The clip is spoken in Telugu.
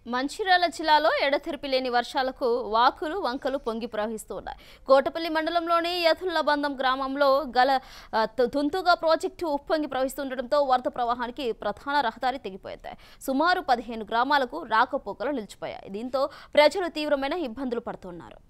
మంచిర్యాల జిల్లాలో ఎడతెరిపి లేని వర్షాలకు వాకులు వంకలు పొంగి ప్రవహిస్తున్నాయి. కోటపల్లి మండలంలోని యథుల్లబంధం గ్రామంలో గల తుంతుగా ప్రాజెక్టు ఉప్పొంగి ప్రవహిస్తుండటంతో వరద ప్రవాహానికి ప్రధాన రహదారి తెగిపోయింది. సుమారు 15 గ్రామాలకు రాకపోకలు నిలిచిపోయాయి. దీంతో ప్రజలు తీవ్రమైన ఇబ్బందులు పడుతున్నారు.